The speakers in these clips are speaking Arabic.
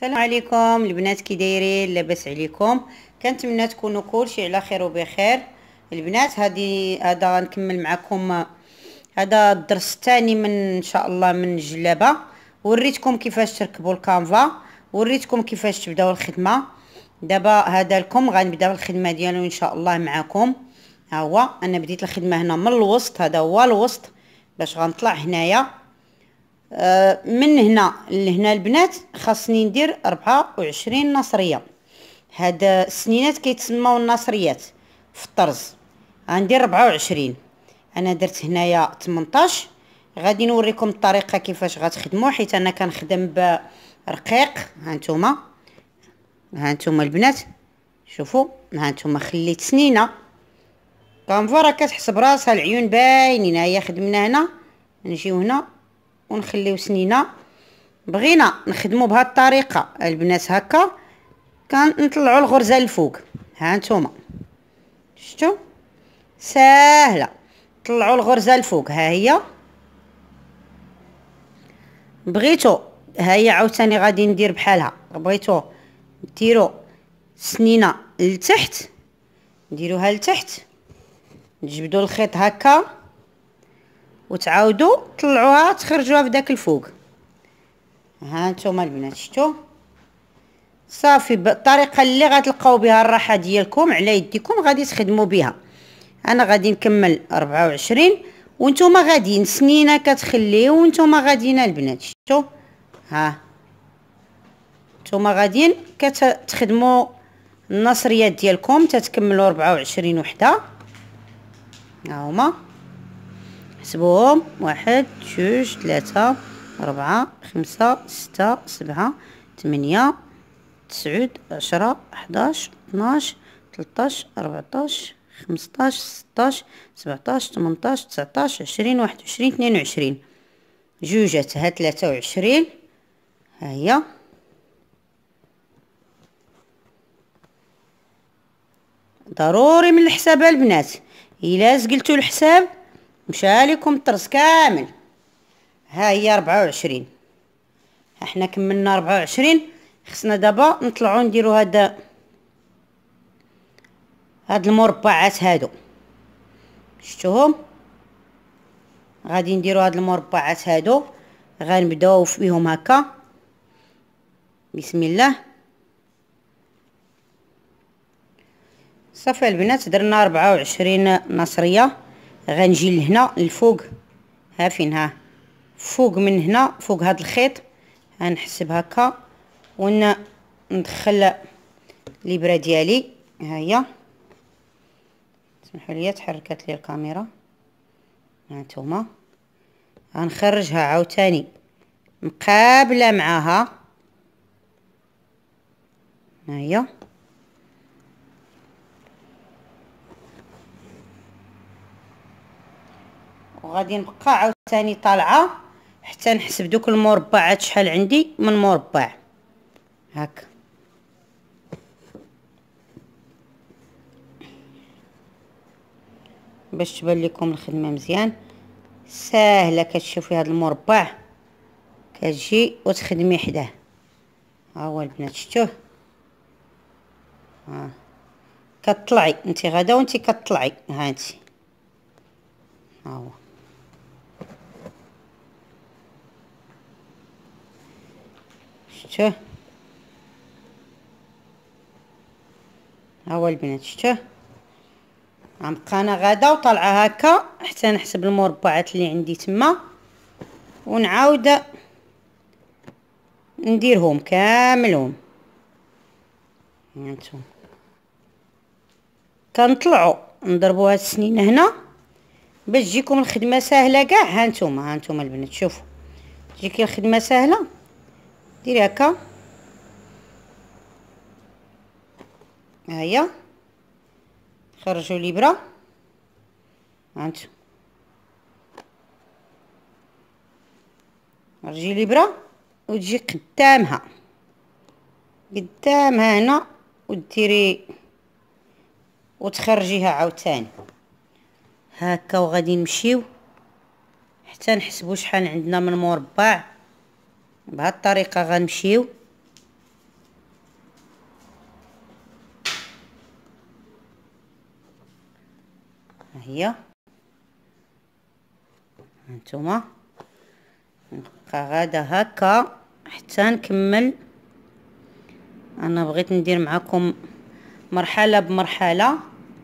السلام عليكم البنات، كي دايرين؟ لاباس عليكم؟ كنتمنى تكونوا كلشي على خير وبخير. البنات هذا نكمل معكم هذا الدرس الثاني من ان شاء الله من الجلابه. وريتكم كيفاش تركبوا الكانفا، وريتكم كيفاش تبداو الخدمه. دابا هذا لكم غنبداو الخدمه ديالو ان شاء الله معكم. ها هو انا بديت الخدمه هنا من الوسط، هذا هو الوسط باش غنطلع هنايا. من هنا لهنا البنات خاصني ندير 24 نصريه. هاد السنينات كيتسموا النصريات في الطرز. غندير 24. انا درت هنايا 18. غادي نوريكم الطريقه كيفاش غتخدموا، حيت انا كنخدم برقيق. ها نتوما البنات شوفوا، ها نتوما خليت سنينه كنفا راه كتحسب راسها، العيون باينين. هيا خدمنا هنا، نجيو هنا ونخليو سنينه. بغينا نخدموا بهذه الطريقه البنات، هكا كنطلعوا الغرزه الفوق. ها نتوما شفتوا ساهله، طلعوا الغرزه الفوق. ها هي بغيتو ها هي عاوتاني غادي ندير بحالها. بغيتو ديروا سنينه لتحت، ديروها لتحت، تجبدوا الخيط هكا وتعاودوا طلعوها تخرجوها في داك الفوق. ها نتوما البنات شفتوا صافي. بالطريقه اللي غتلقاو بها الراحه ديالكم على يديكم غادي تخدموا بها. انا غادي نكمل 24 وانتوما غاديين سنينه كتخليو وانتوما غاديين البنات شفتوا. ها نتوما غاديين كتخدموا النصريات ديالكم تتكملوا 24 وحده. ها هما حسبوهم: 1 2 3 4 5 6 7 8 9 10 11 12 13 14 15 16 17 18 19 20 21 22 جوجات. ها 23. ها هي ضروري من الحساب البنات، الا زقلتوا الحساب مشى لكم الطرز كامل. ها هي 24. احنا كملنا 24. خصنا دابا نطلعوا نديروا هاد المربعات هادو شفتوهم. غادي نديروا هاد المربعات هادو، غنبداو بهم هكا. بسم الله. صافي البنات درنا 24 نصريه. غنجي لهنا الفوق. ها فين؟ ها فوق من هنا فوق هاد الخيط غنحسب هكا وندخل الابره ديالي. ها هي سمحوا لي تحركت لي الكاميرا. ها نتوما غنخرجها عاوتاني مقابله معاها. ها هي وغادي نبقى عاوتاني طالعه حتى نحسب دوك المربعات شحال عندي من مربع هكا. باش تبان لكم الخدمه مزيان ساهله. كتشوفي هذا المربع كتجي وتخدمي حداه. ها هو البنات شفتوه. ها كتطلعي انت غدا وانت كتطلعي. ها انت ها هو شفتوه. ها هو البنات شفتوه. غنبقى انا غادا وطالعه هكا حتى نحسب المربعات اللي عندي تما ونعاود نديرهم كاملهم. هانتوما كنطلعوا نضربوا هاد السنينه هنا باش تجيكم الخدمه ساهله كاع. هانتوما البنات شوفوا تجيكي الخدمه ساهله. ديري هكا. ها هي خرجوا الابره. هانتوما رجي الابره وتجي قدامها هنا وديري وتخرجيها عاوتاني هكا. وغادي نمشيو حتى نحسبوا شحال عندنا من مربع. بهذه الطريقه غنمشيو هي هانتوما. نبقى غادا هكا حتى نكمل. انا بغيت ندير معكم مرحله بمرحله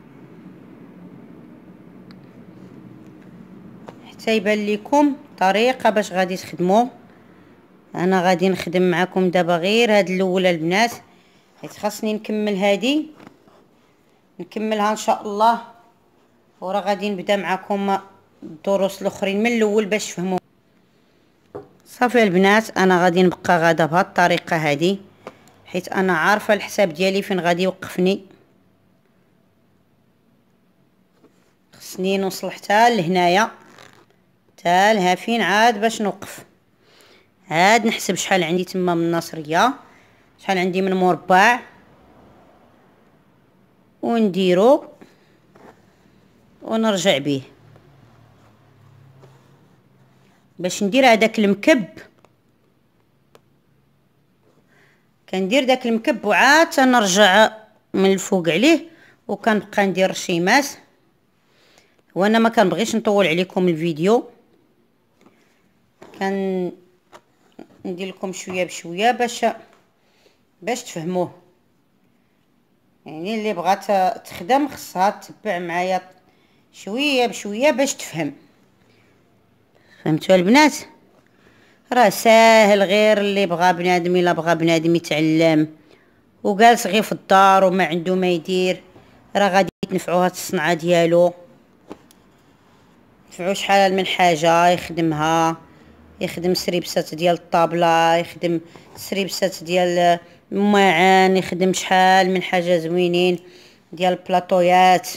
حتى يبان لكم طريقه باش غادي تخدموا. انا غادي نخدم معكم دابا غير هاد الاولى البنات، حيت خاصني نكمل هادي، نكملها ان شاء الله، ورا غادي نبدا معكم الدروس الاخرين من الاول باش تفهموا. صافي البنات، انا غادي نبقى غادا بهاد الطريقه هادي، حيت انا عارفه الحساب ديالي فين غادي يوقفني. خصني نوصل حتى لهنايا، حتى لها فين عاد باش نوقف. عاد نحسب شحال عندي تما من ناصريه، شحال عندي من مربع، ونديرو ونرجع به باش ندير هذاك المكب. كندير داك المكب وعاد تنرجع من الفوق عليه، وكنبقى ندير رشيمات. وانا ما كنبغيش نطول عليكم الفيديو، كان ندير لكم شويه بشويه باش تفهموه. يعني اللي بغات تخدم خصها تتبع معايا شويه بشويه باش تفهم. فهمتوا البنات؟ راه ساهل، غير اللي بغى بنادم، الا بغى بنادم يتعلم وجالس غير في الدار وما عنده ما يدير، راه غادي تنفعوها الصنعه ديالو. نفعو شحال من حاجه يخدمها، يخدم سريبسات ديال الطابله، يخدم سريبسات ديال الماعن، يخدم شحال من حاجه زوينين ديال البلاطويات.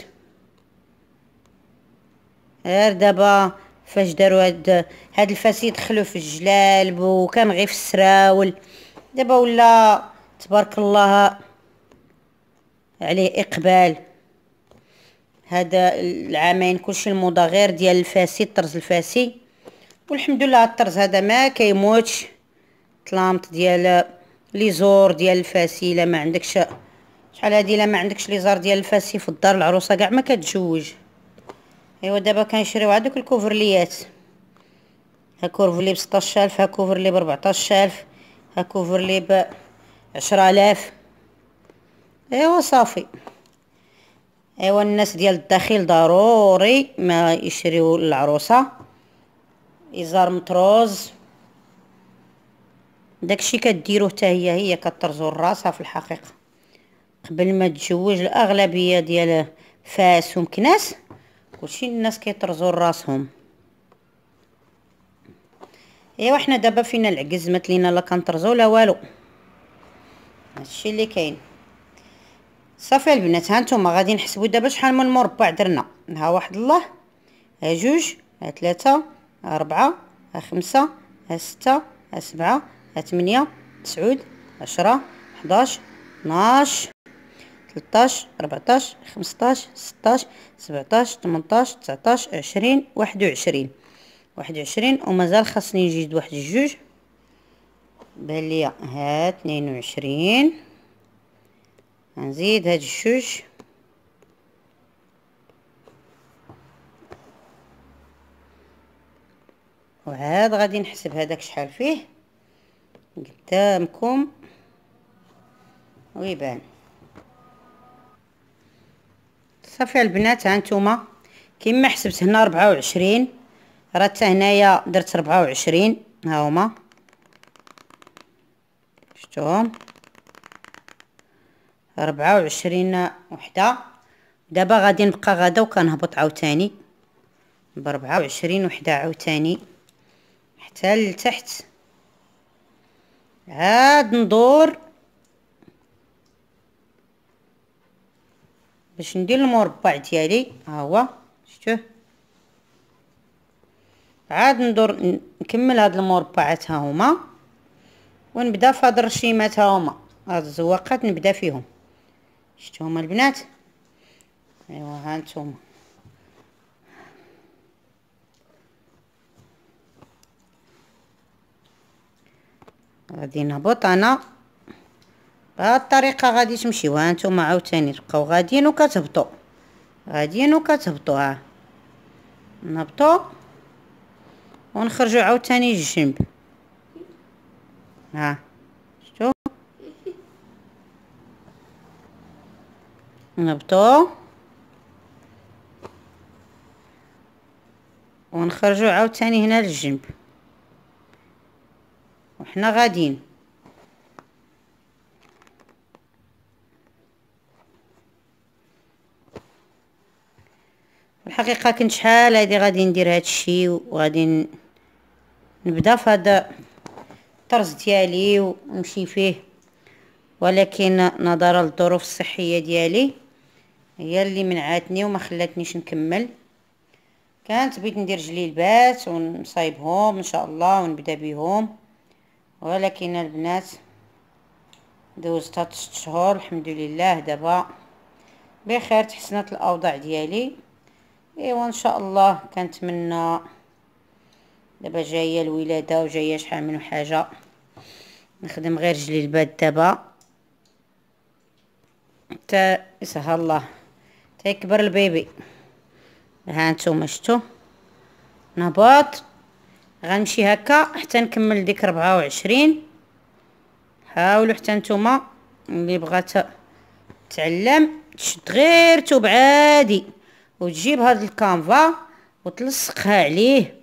غير دابا فاش داروا هاد الفاس يدخلوا في الجلالب وكان غير في السراول، دابا ولا تبارك الله عليه اقبال. هذا العامين كلشي الموضه غير ديال الفاسي، الطرز الفاسي، والحمد لله الطرز هذا ما كيموتش. طلامط ديال لي زور ديال الفاسي، الا ما عندكش شحال هادي، الا ما عندكش لي زار ديال الفاسي في الدار العروسه كاع ما كتجوج. ايوا دابا كنشريو هذوك الكوفرليات، ها كوفرلي ب16000، ها كوفرلي ب14000، ها كوفرلي ب10000. ايوا صافي. ايوا الناس ديال الداخل ضروري ما يشريو العروسه ازار مطروز. داكشي كديروه حتى هي كطرزو راسها في الحقيقه قبل ما تتزوج. الاغلبيه ديال فاس ومكناس كلشي الناس كيطرزوا راسهم. ايوا حنا دابا فينا العجز، متلينا لا كنطرزو لا والو، هادشي اللي كاين. صافي البنات، ها نتوما غادي نحسبوا دابا شحال من مربع درنا. ها واحد الله، ها جوج، ها ثلاثة، ها ربعة، ها خمسة، ها ستة، ها سبعة، ها ثمانية، تسعود، 10، 11، 12، 13، 14، 15، 16، 17، 18، 19، 20، 21. 21 ومازال خاصني نزيد واحد الجوج، بان ليا ها 22. نزيد هاد الجوج، وعاد غادي نحسب هذاك شحال فيه قدامكم ويبان. صافي البنات، ها نتوما كيما حسبت هنا 24، راه حتى هنايا درت 24. ها هما شفتوهم 24 وحده. دابا غادي نبقى غادا وكنهبط عاوتاني ب24 وحده عاوتاني حتى لتحت. عاد ندور باش ندير المربع ديالي. ها هو شفتوه، عاد ندور نكمل هاد المربعات ها هما، ونبدا في هاد الرشيمات. ها هما هاد الزواقات نبدا فيهم. شفتوهم البنات؟ ايوا ها نتوما غادي نهبط انا بهاد الطريقه، غادي تمشيو. ها نتوما عاوتاني تبقاو غاديين وكتهبطوا، غاديين وكتهبطوا. ها نهبطو ونخرجو عاوتاني الجنب. ها شتو نهبطو ونخرجو عاوتاني هنا للجنب وحنا غاديين. الحقيقه كنت شحال هادي غادي ندير هادشي وغادي نبدا في هذا الطرز ديالي ونمشي فيه، ولكن نظرا للظروف الصحيه ديالي هي اللي منعتني وما خلاتنيش نكمل. كانت بغيت ندير جليلبات ونصايبهم ان شاء الله ونبدا بهم، ولكن البنات دوزت 3 شهور الحمد لله دابا بخير، تحسنت الاوضاع ديالي. ايوا ان شاء الله كنتمنى. دابا جايه الولاده وجايه شحال من حاجه، نخدم غير جليلبات دابا حتى يسهل الله تيكبر البيبي. ها نتوما شتو نهبط غنمشي هكا حتى نكمل ديك 24. حاولوا حتى نتوما اللي بغات تعلم تشد غير توب عادي وتجيب هاد الكانفا وتلصقها عليه،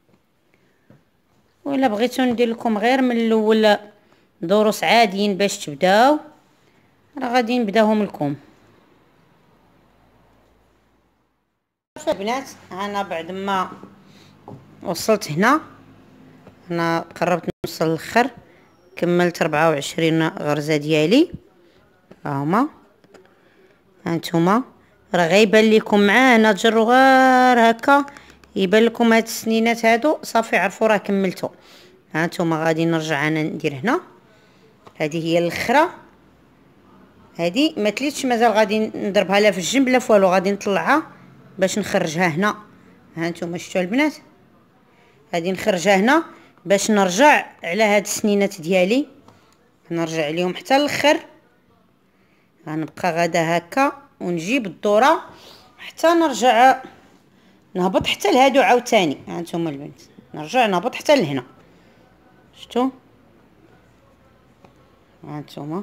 ولا بغيتو ندير لكم غير من الاول دروس عاديين باش تبداو راه غادي نبداهم لكم. البنات انا بعد ما وصلت هنا، انا قربت نوصل للاخر، كملت 24 غرزه ديالي. هاهما هانتوما راه غيبان لكم معانا تجروا غير هكا يبان لكم هاد السنينات هادو صافي عرفوا راه كملتوا. هانتوما غادي نرجع انا ندير هنا، هذه هي الاخره، هذه ما تليتش مازال غادي نضربها لا في الجنب لا فوالو، غادي نطلعها باش نخرجها هنا. هانتوما شفتوا البنات غادي نخرجها هنا باش نرجع على هاد السنينات ديالي، نرجع عليهم حتى الاخر. غنبقى غادا هكا ونجيب الدوره حتى نرجع نهبط حتى لهادو عاوتاني. هانتوما البنات نرجع نهبط حتى لهنا شفتوا. هانتوما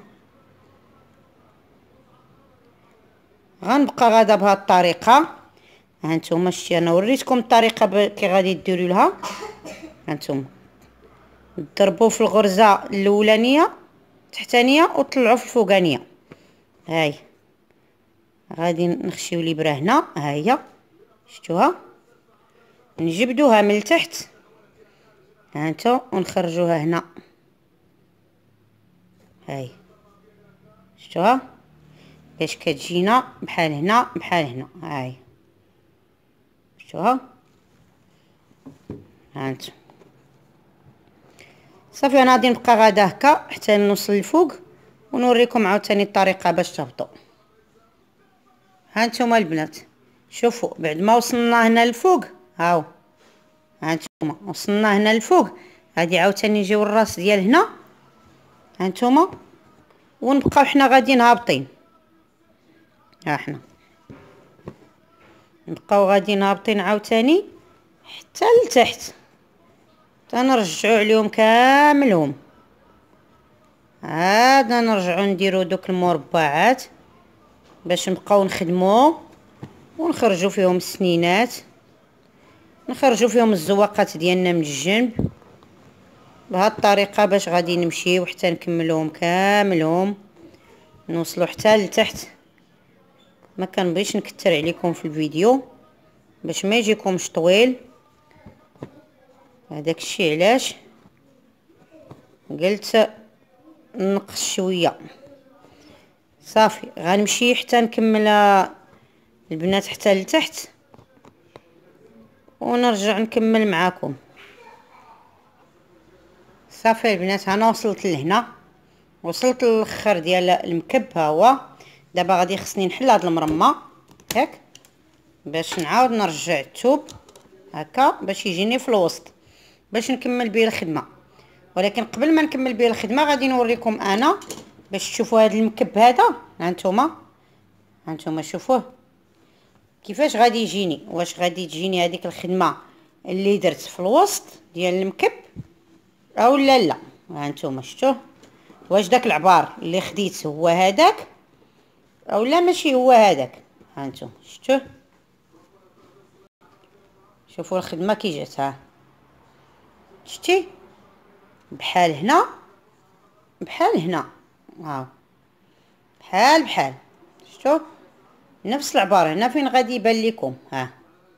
غنبقى غادا بهاد الطريقه. هانتوما شتي انا وريتكم الطريقه كي غادي ديروا لها. هانتوما ضربوا في الغرزه الاولانيه التحتانيه وطلعوا في الفوقانيه. هاي غادي نخشيو الابره هنا، ها هي شفتوها، نجبدوها من التحت هانتو ونخرجوها هنا. هاي شفتوها باش كتجينا بحال هنا بحال هنا. هاي شفتوها هانتو صافي. انا غادي نبقى غادا هكا حتى نوصل للفوق ونوريكم عاوتاني الطريقه باش تهبطوا. هانتوما البنات شوفوا بعد ما وصلنا هنا للفوق، هاو هانتوما وصلنا هنا للفوق، غادي عاوتاني نجيو الراس ديال هنا هانتوما ونبقاو حنا غاديين هابطين. ها حنا نبقاو غاديين هابطين عاوتاني حتى لتحت تنرجعوا عليهم كاملهم. عاد نرجعوا نديروا دوك المربعات باش نبقاو نخدموا ونخرجوا فيهم السنينات، نخرجوا فيهم الزواقات ديالنا من الجنب بهاد الطريقه باش غادي نمشيو حتى نكملوهم كاملهم نوصلوا حتى لتحت. ما كنبغيش نكثر عليكم في الفيديو باش ما يجيكمش طويل، هذاك الشيء علاش قلت نقص شويه. صافي غنمشي حتى نكمل البنات حتى لتحت ونرجع نكمل معاكم. صافي البنات انا وصلت لهنا، وصلت للاخر ديال المكب. ها هو دابا غادي خصني نحل هاد المرمى هاك باش نعاود نرجع الثوب هكا باش يجيني في الوسط باش نكمل به الخدمه. ولكن قبل ما نكمل به الخدمه غادي نوريكم انا باش تشوفوا هذا المكب هذا. هانتوما شوفوه كيفاش غادي يجيني، واش غادي تجيني هذيك الخدمه اللي درت في الوسط ديال المكب او لا. ها نتوما شفتوه، واش داك العبار اللي خديت هو هذاك او لا ماشي هو هذاك. ها نتوما شفتوه، شوفوا الخدمه كي جات. ها شتي بحال هنا بحال هنا، ها بحال شفتوا نفس العبار. هنا فين غادي يبان لكم، ها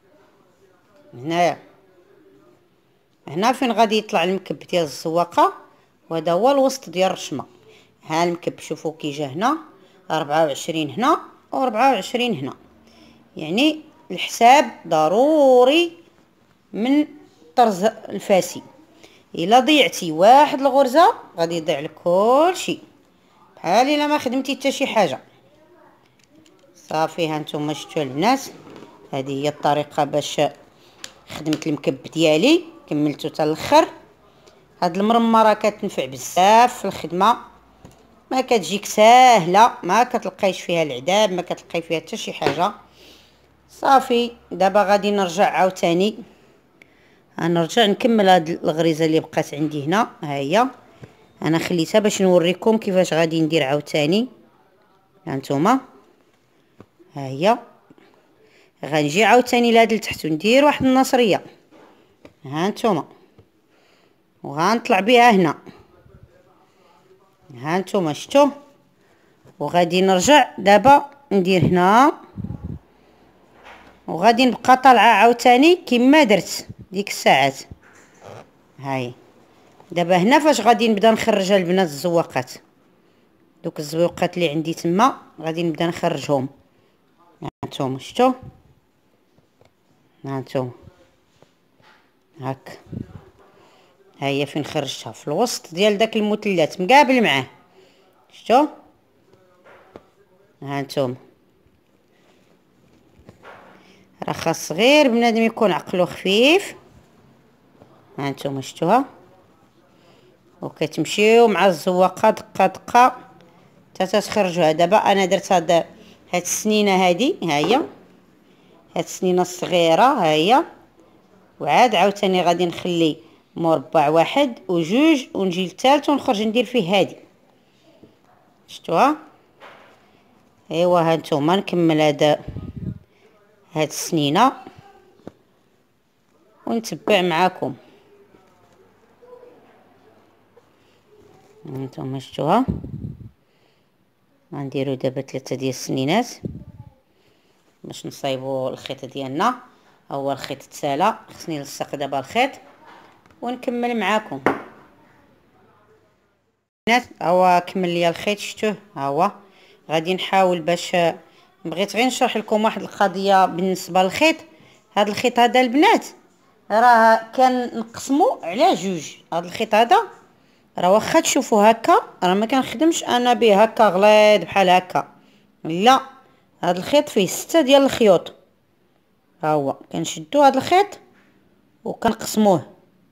هنا فين غادي يطلع المكب ديال الزواقه، وهذا هو الوسط ديال الرشمه. ها المكب شوفوا كي جا هنا 24 هنا و24 هنا، يعني الحساب ضروري من الطرز الفاسي. الا ضيعتي واحد الغرزه غادي يضيع لك كلشي، بحال الا ما خدمتي حتى شي حاجه. صافي ها نتوما شفتوا البنات، هذه هي الطريقه باش خدمت المكب ديالي، كملته حتى الاخر. هاد المرمى راه كتنفع بزاف في الخدمه، ما كتجيك ساهله، ما كتلقايش فيها العذاب، ما كتلقاي فيها حتى شي حاجه. صافي دابا غادي نرجع عاوتاني، غنرجع نكمل هاد الغريزه اللي بقات عندي هنا. ها هي انا خليتها باش نوريكم كيفاش غادي ندير عاوتاني. ها نتوما ها هي غنجي عاوتاني لهاد لتحت وندير واحد النصريه. ها نتوما وغنطلع بها هنا. ها نتوما شفتوا، وغادي نرجع دابا ندير هنا، وغادي نبقى طالعه عاوتاني كما درت ديك الساعات. هاي دابا هنا فاش غادي نبدا نخرج البنات الزواقات، دوك الزواقات اللي عندي تما غادي نبدا نخرجهم. هانتوما شفتوا، هانتوما هاك ها هي فين خرجتها في الوسط ديال داك المثلث مقابل معاه. شفتوا هانتوما، راه خاص غير بنادم يكون عقلو خفيف. هانتوما شفتوها، وكتمشيو مع الزواقه دقه دقه حتى تخرجوها. دابا انا درت هاد السنينه هادي، ها هي هاد السنينه الصغيره ها هي، وعاد عاوتاني غادي نخلي مربع واحد وجوج ونجي للثالث ونخرج ندير فيه هادي. شفتوها، ايوا هانتوما نكمل هاد السنينه ونتبع معاكم. هانتوما شفتوها، غنديرو دابا 3 ديال السنينات باش نصايبو الخيط ديالنا. هو الخيط تسالى، خصني نلصق دابا الخيط ونكمل معاكم. ها هو كمل ليا الخيط شفتوه. ها هو غادي نحاول باش بغيت غير نشرح لكم واحد القضيه بالنسبه للخيط. هذا الخيط هذا البنات راه كان نقسمو على جوج. هذا الخيط هذا راه واخا تشوفوا هكا راه ما كنخدمش انا به هكا غليظ بحال هكا، لا هذا الخيط فيه 6 ديال الخيوط. ها هو كنشدو هذا الخيط وكنقسموه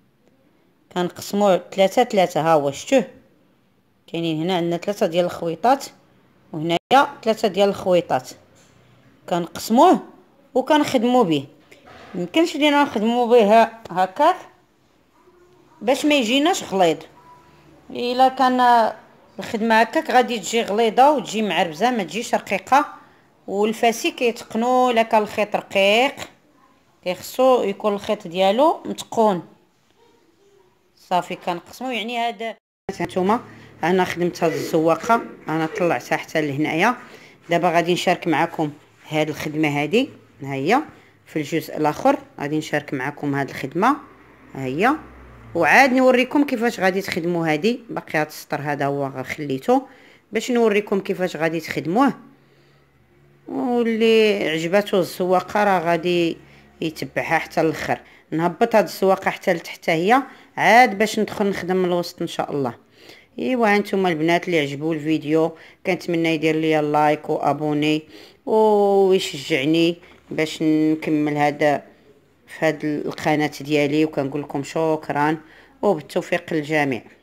3 ها هو شفتوه، كاينين هنا عندنا 3 ديال الخويطات وهنايا 3 ديال الخويطات، كنقسموه وكنخدموا به. ميمكنش لينا نخدموا به هكاك باش ما يجيناش غليظ. الا كان الخدمه هكاك غادي تجي غليظه وتجي معربزه ما تجيش رقيقه. والفاسي كيتقنوا الا كان الخيط رقيق كيخصو يكون الخيط ديالو متقون. صافي كنقسمو يعني هذا. هانتوما انا خدمت هاد الزواقه، انا طلعتها حتى لهنايا. دابا غادي نشارك معكم هاد الخدمه هادي. ها هي في الجزء الاخر غادي نشارك معكم هاد الخدمه. ها هي وعاد نوريكم كيفاش غادي تخدموا هادي. باقي هاد السطر هذا هو غير خليته باش نوريكم كيفاش غادي تخدموه، واللي عجباتو الزواقه راه غادي يتبعها حتى الاخر. نهبط هاد الزواقه حتى لتحت هي عاد باش ندخل نخدم من الوسط ان شاء الله. ايوا هانتوما البنات اللي عجبو الفيديو كنتمنى يدير لي لايك وابوني ويشجعني باش نكمل هذا في هاد القناه ديالي، وكنقول لكم شكرا وبالتوفيق للجميع.